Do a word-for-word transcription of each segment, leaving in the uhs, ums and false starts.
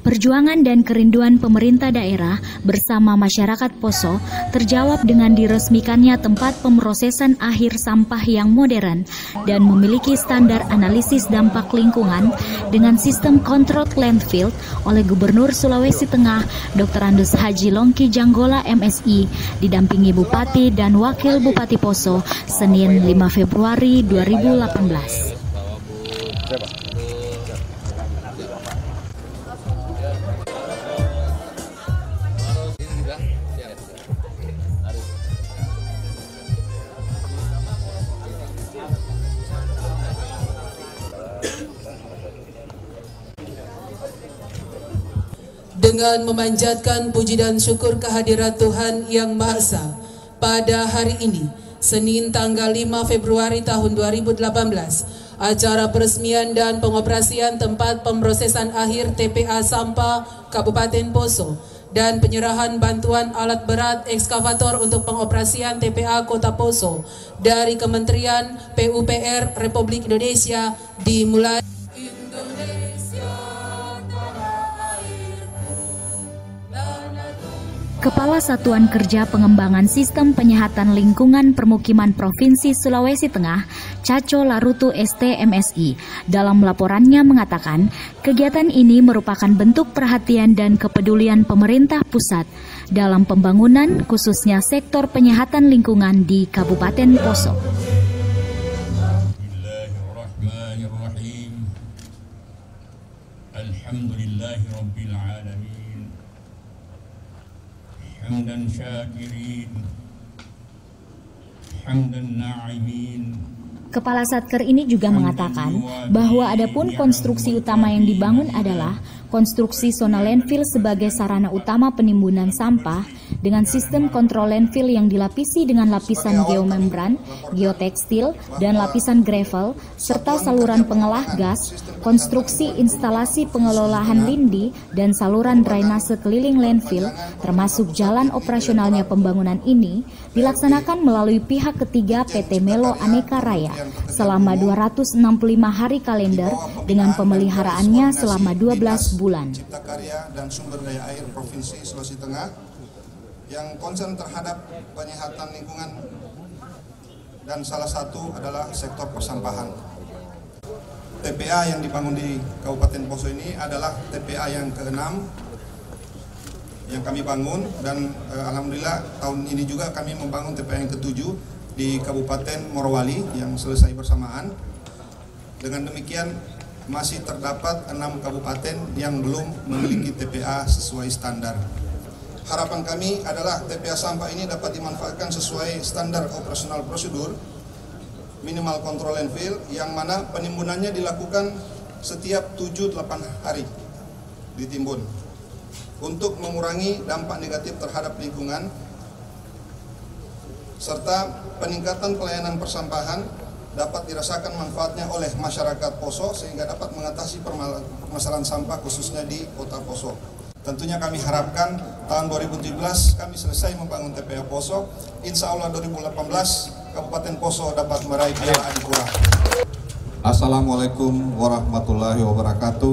Perjuangan dan kerinduan pemerintah daerah bersama masyarakat Poso terjawab dengan diresmikannya tempat pemrosesan akhir sampah yang modern dan memiliki standar analisis dampak lingkungan dengan sistem controlled landfill oleh Gubernur Sulawesi Tengah Doktor Andes Haji Longki Janggola M Si didampingi Bupati dan Wakil Bupati Poso Senin lima Februari dua ribu delapan belas. Dengan memanjatkan puji dan syukur kehadirat Tuhan Yang Maha Esa, pada hari ini, Senin tanggal lima Februari tahun dua ribu delapan belas, acara peresmian dan pengoperasian tempat pemrosesan akhir T P A Sampah Kabupaten Poso dan penyerahan bantuan alat berat ekskavator untuk pengoperasian T P A Kota Poso dari Kementerian P U P R Republik Indonesia dimulai. Kepala Satuan Kerja Pengembangan Sistem Penyihatan Lingkungan Permukiman Provinsi Sulawesi Tengah, Caco Larutu S T M Si, dalam laporannya mengatakan kegiatan ini merupakan bentuk perhatian dan kepedulian pemerintah pusat dalam pembangunan khususnya sektor penyihatan lingkungan di Kabupaten Poso. Bismillahirrahmanirrahim. Alhamdulillahirabbil alamin. Hamdan syakirin, hamdan na'imin. Kepala Satker ini juga mengatakan bahwa adapun konstruksi utama yang dibangun adalah konstruksi zona landfill sebagai sarana utama penimbunan sampah dengan sistem kontrol landfill yang dilapisi dengan lapisan geomembran, geotekstil, dan lapisan gravel, serta saluran pengelah gas, konstruksi instalasi pengelolaan lindi, dan saluran drainase keliling landfill, termasuk jalan operasionalnya pembangunan ini, dilaksanakan melalui pihak ketiga P T Melo Aneka Raya selama dua ratus enam puluh lima hari kalender dengan pemeliharaannya selama dua belas bulan. Cipta Karya dan Sumber Daya Air Provinsi Sulawesi Tengah yang konsen terhadap penyihatan lingkungan dan salah satu adalah sektor persampahan. T P A yang dibangun di Kabupaten Poso ini adalah T P A yang keenam yang kami bangun dan eh, alhamdulillah tahun ini juga kami membangun T P A yang ketujuh di Kabupaten Morowali yang selesai bersamaan. Dengan demikian masih terdapat enam kabupaten yang belum memiliki T P A sesuai standar. Harapan kami adalah T P A sampah ini dapat dimanfaatkan sesuai standar operasional prosedur minimal kontrol landfill yang mana penimbunannya dilakukan setiap tujuh sampai delapan hari ditimbun untuk mengurangi dampak negatif terhadap lingkungan serta peningkatan pelayanan persampahan dapat dirasakan manfaatnya oleh masyarakat Poso sehingga dapat mengatasi permasalahan sampah khususnya di Kota Poso. Tentunya kami harapkan tahun dua ribu tujuh belas kami selesai membangun T P A Poso. Insya Allah dua ribu delapan belas Kabupaten Poso dapat meraih piala Adipura. Assalamualaikum warahmatullahi wabarakatuh.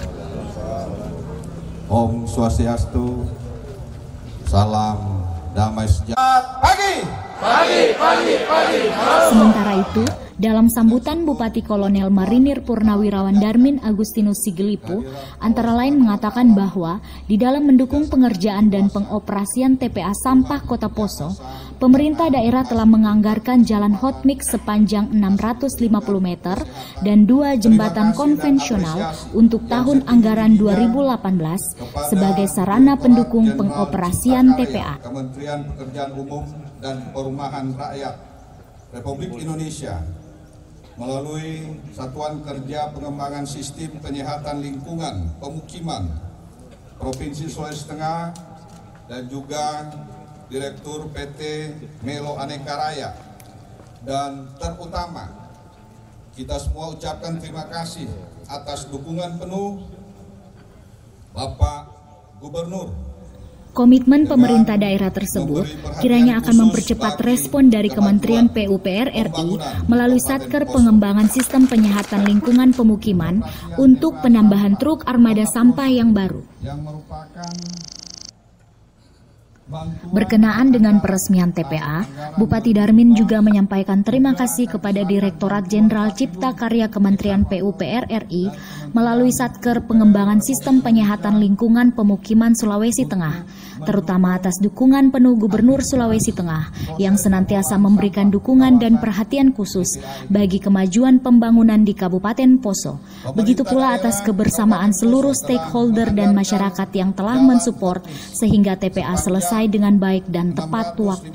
Om Swastiastu. Salam damai sejahtera. Pagi. Pagi, pagi, pagi. Sementara itu, dalam sambutan Bupati Kolonel Marinir Purnawirawan Darmin Agustinus Sigelipu, antara lain mengatakan bahwa di dalam mendukung pengerjaan dan pengoperasian T P A Sampah Kota Poso, pemerintah daerah telah menganggarkan jalan hot mix sepanjang enam ratus lima puluh meter dan dua jembatan konvensional untuk tahun anggaran dua ribu delapan belas sebagai sarana pendukung pengoperasian T P A. Kementerian Pekerjaan Umum dan Perumahan Rakyat Republik Indonesia melalui Satuan Kerja Pengembangan Sistem Penyihatan Lingkungan Pemukiman Provinsi Sulawesi Tengah dan juga Direktur P T Melo Aneka Raya, dan terutama kita semua ucapkan terima kasih atas dukungan penuh Bapak Gubernur. Komitmen pemerintah daerah tersebut kiranya akan mempercepat respon dari Kementerian P U P R R I melalui Satker Pengembangan Sistem Penyihatan Lingkungan Pemukiman untuk penambahan truk armada sampah yang baru. Berkenaan dengan peresmian T P A, Bupati Darmin juga menyampaikan terima kasih kepada Direktorat Jenderal Cipta Karya Kementerian P U P R R I melalui Satker Pengembangan Sistem Penyihatan Lingkungan Pemukiman Sulawesi Tengah, terutama atas dukungan penuh Gubernur Sulawesi Tengah yang senantiasa memberikan dukungan dan perhatian khusus bagi kemajuan pembangunan di Kabupaten Poso. Begitu pula atas kebersamaan seluruh stakeholder dan masyarakat yang telah mensupport sehingga T P A selesai dengan baik dan tepat waktu.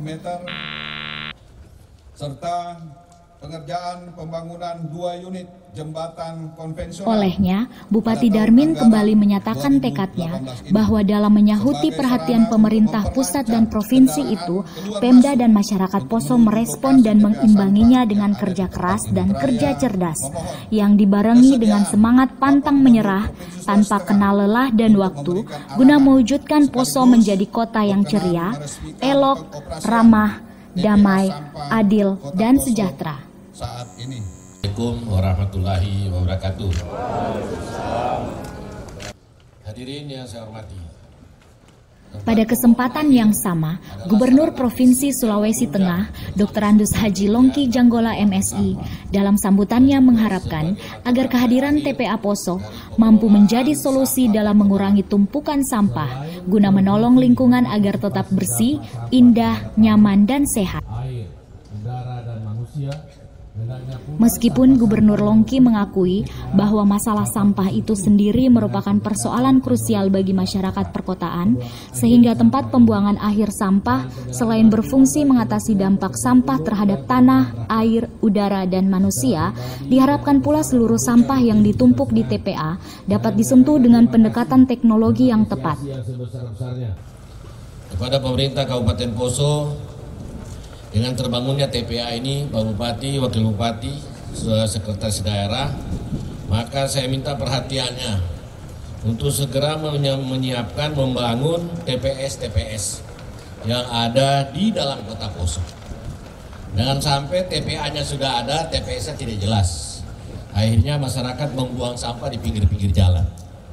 Serta pengerjaan pembangunan dua unit jembatan konvensional. Olehnya, Bupati Darmin kembali menyatakan tekadnya bahwa dalam menyahuti perhatian pemerintah pusat dan provinsi itu, Pemda dan masyarakat Poso merespon dan mengimbanginya dengan kerja keras dan kerja cerdas yang dibarengi dengan semangat pantang menyerah tanpa kenal lelah dan waktu guna mewujudkan Poso menjadi kota yang ceria, elok, ramah, damai, adil, dan sejahtera. Saat ini. Assalamualaikum warahmatullahi wabarakatuh. Hadirin yang saya hormati. Pada kesempatan yang sama, Gubernur Provinsi Sulawesi Tengah, Doktor Andus Haji Longki Janggola M Si, dalam sambutannya mengharapkan agar kehadiran T P A Poso mampu menjadi solusi dalam mengurangi tumpukan sampah, guna menolong lingkungan agar tetap bersih, indah, nyaman, dan sehat. Air, udara, dan manusia. Meskipun Gubernur Longki mengakui bahwa masalah sampah itu sendiri merupakan persoalan krusial bagi masyarakat perkotaan, sehingga tempat pembuangan akhir sampah selain berfungsi mengatasi dampak sampah terhadap tanah, air, udara, dan manusia, diharapkan pula seluruh sampah yang ditumpuk di T P A dapat disentuh dengan pendekatan teknologi yang tepat. Kepada pemerintah Kabupaten Poso, dengan terbangunnya T P A ini, Pak Bupati, Wakil Bupati, Sekretaris Daerah, maka saya minta perhatiannya untuk segera menyiapkan membangun T P S T P S yang ada di dalam kota Poso. Jangan sampai T P A-nya sudah ada, T P S-nya tidak jelas. Akhirnya masyarakat membuang sampah di pinggir-pinggir jalan.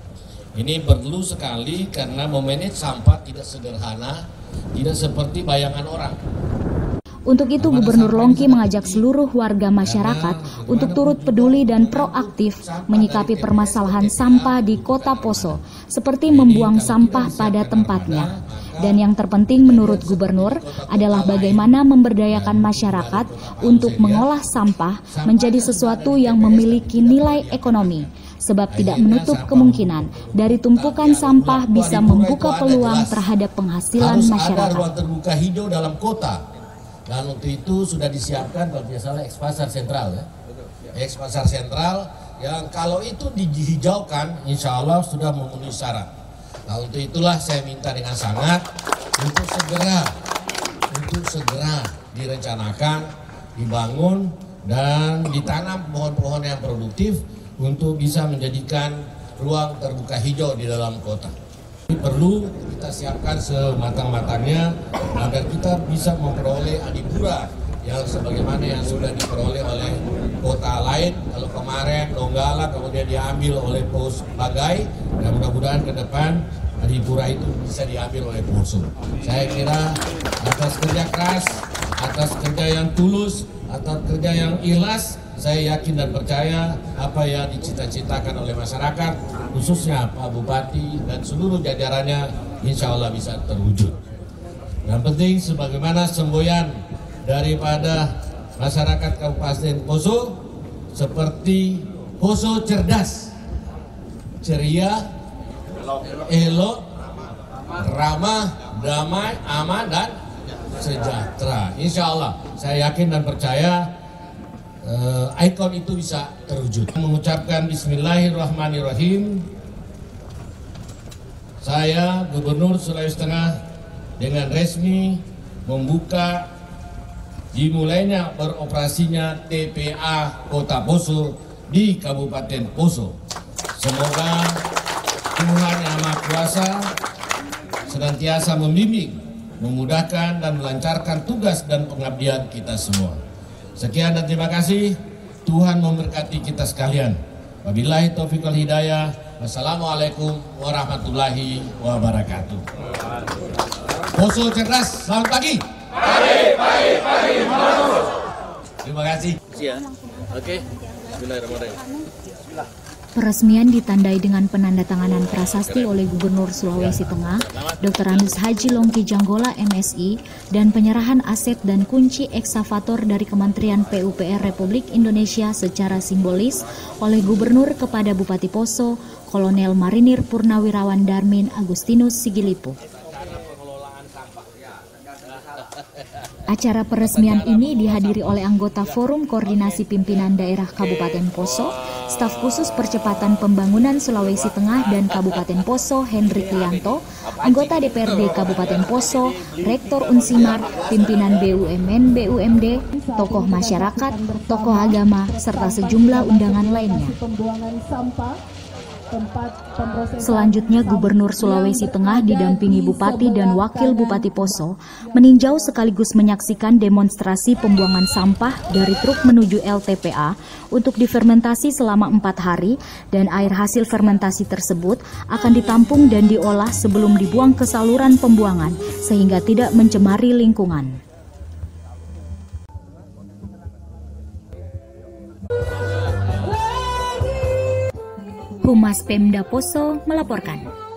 Ini perlu sekali karena memanage sampah tidak sederhana, tidak seperti bayangan orang. Untuk itu, Gubernur Longki mengajak seluruh warga masyarakat untuk turut peduli dan proaktif menyikapi permasalahan sampah di Kota Poso, seperti membuang sampah pada tempatnya. Dan yang terpenting menurut Gubernur adalah bagaimana memberdayakan masyarakat untuk mengolah sampah menjadi sesuatu yang memiliki nilai ekonomi, sebab tidak menutup kemungkinan dari tumpukan sampah bisa membuka peluang terhadap penghasilan masyarakat. Harus ada ruang terbuka hijau dalam kota. Dan untuk itu sudah disiapkan kalau tidak salah eks-pasar sentral ya. Eks-pasar sentral yang kalau itu dihijaukan insya Allah sudah memenuhi syarat. Nah untuk itulah saya minta dengan sangat untuk segera untuk segera direncanakan, dibangun dan ditanam pohon-pohon yang produktif untuk bisa menjadikan ruang terbuka hijau di dalam kota. Perlu kita siapkan sematang-matangnya agar kita bisa memperoleh adipura yang sebagaimana yang sudah diperoleh oleh kota lain. Kalau kemarin Donggala kemudian diambil oleh Pos Bagai, dan mudah-mudahan ke depan adipura itu bisa diambil oleh Poso. Saya kira atas kerja keras, atas kerja yang tulus, atas kerja yang ikhlas, saya yakin dan percaya apa yang dicita-citakan oleh masyarakat, khususnya Pak Bupati dan seluruh jajarannya, insya Allah bisa terwujud. Yang penting sebagaimana semboyan daripada masyarakat Kabupaten Poso, seperti Poso cerdas, ceria, elok, ramah, damai, aman, dan sejahtera. Insya Allah, saya yakin dan percaya Uh, ikon itu bisa terwujud. Mengucapkan Bismillahirrahmanirrahim. Saya Gubernur Sulawesi Tengah dengan resmi membuka dimulainya beroperasinya T P A Kota Poso di Kabupaten Poso. Semoga Tuhan Yang Maha Kuasa senantiasa membimbing, memudahkan dan melancarkan tugas dan pengabdian kita semua. Sekian dan terima kasih. Tuhan memberkati kita sekalian. Wabillahi taufiq wal hidayah. Wassalamualaikum warahmatullahi wabarakatuh. Poso cerdas, selamat pagi. Pagi, pagi, pagi, malam. Terima kasih. Oke. Bismillahirrahmanirrahim. Peresmian ditandai dengan penandatanganan prasasti oleh Gubernur Sulawesi Tengah, Doktor Andes Haji Longki Janggola M Si, dan penyerahan aset dan kunci eksavator dari Kementerian P U P R Republik Indonesia secara simbolis oleh Gubernur kepada Bupati Poso, Kolonel Marinir Purnawirawan Darmin Agustinus Sigilipu. Acara peresmian ini dihadiri oleh anggota Forum Koordinasi Pimpinan Daerah Kabupaten Poso, staf khusus percepatan pembangunan Sulawesi Tengah dan Kabupaten Poso Hendrik Lianto, anggota D P R D Kabupaten Poso, Rektor Unsimar, pimpinan B U M N B U M D, tokoh masyarakat, tokoh agama, serta sejumlah undangan lainnya. Selanjutnya Gubernur Sulawesi Tengah didampingi Bupati dan Wakil Bupati Poso meninjau sekaligus menyaksikan demonstrasi pembuangan sampah dari truk menuju L T P A untuk difermentasi selama empat hari, dan air hasil fermentasi tersebut akan ditampung dan diolah sebelum dibuang ke saluran pembuangan sehingga tidak mencemari lingkungan. Humas Pemda Poso melaporkan.